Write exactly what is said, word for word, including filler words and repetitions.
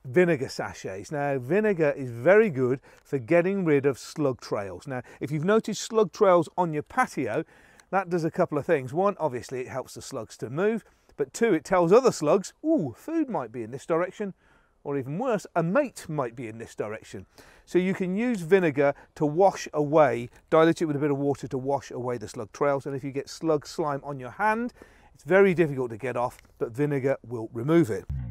vinegar sachets. Now, vinegar is very good for getting rid of slug trails. Now, if you've noticed slug trails on your patio, that does a couple of things. One, obviously it helps the slugs to move, but two, it tells other slugs, ooh, food might be in this direction, or even worse, a mate might be in this direction. So you can use vinegar to wash away, dilute it with a bit of water to wash away the slug trails, and if you get slug slime on your hand, it's very difficult to get off, but vinegar will remove it.